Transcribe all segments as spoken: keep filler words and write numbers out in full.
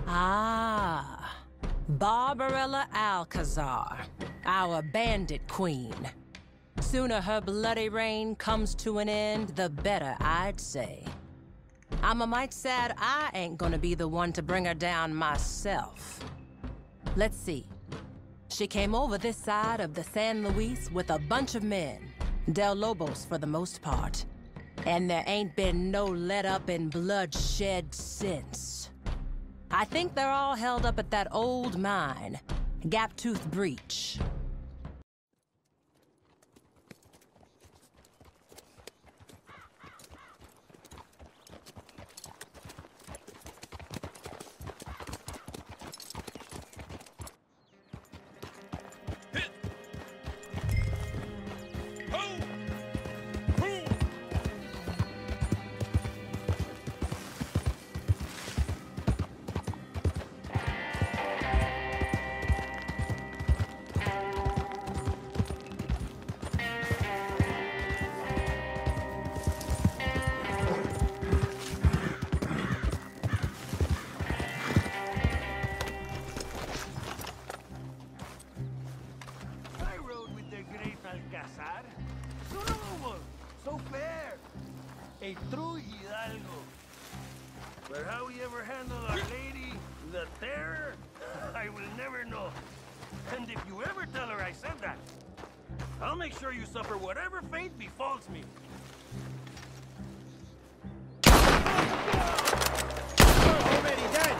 Ah, Barbarella Alcazar, our bandit queen. Sooner her bloody reign comes to an end, the better, I'd say. I'm a mite sad I ain't gonna be the one to bring her down myself. Let's see. She came over this side of the San Luis with a bunch of men, Del Lobos for the most part. And there ain't been no let-up and bloodshed since. I think they're all held up at that old mine, Gaptooth Ridge. Alcazar, so noble, so fair, a true hidalgo. But how we ever handle our lady, the terror, I will never know. And if you ever tell her I said that, I'll make sure you suffer whatever fate befalls me. Already dead.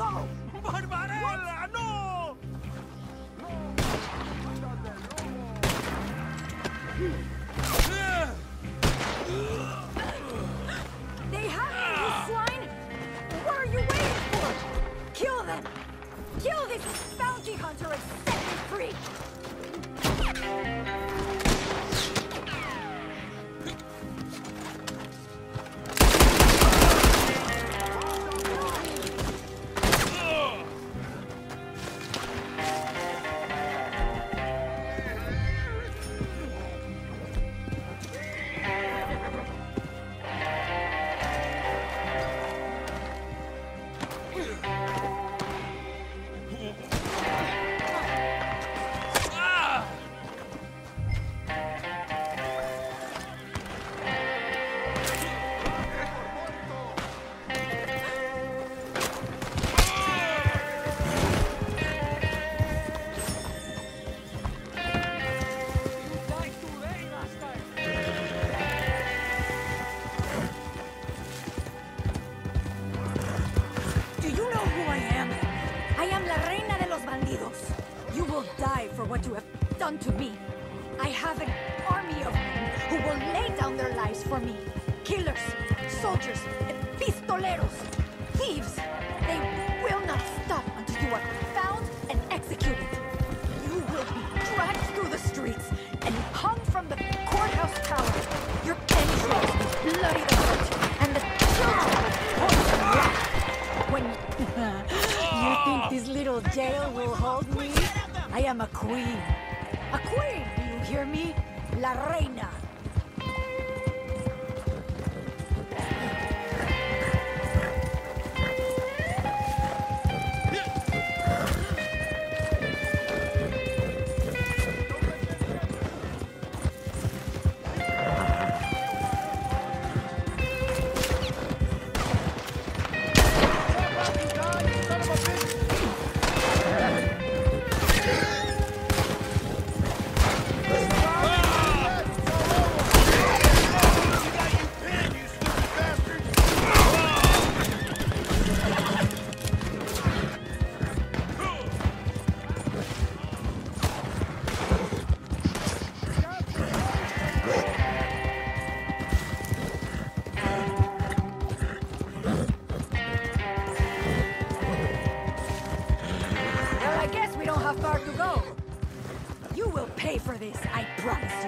go! Barbarella, no! They have me, you swine! What are you waiting for? Kill them! Kill this bounty hunter and set me free! For what you have done to me. I have an army of men who will lay down their lives for me. Killers, soldiers, pistoleros, thieves. They will not stop until you are found and executed. You will be dragged through the streets and hung from the courthouse tower. Your entrails will bloody the hurt, and the children will poison black. When you think this little jail will hold me? I am a queen. A queen, do you hear me? La reina. Far to go. You will pay for this, I promise you.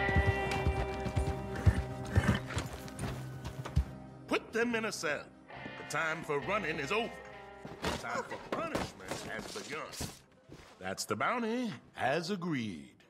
Put them in a cell. The time for running is over. The time for punishment has begun. That's the bounty, as agreed.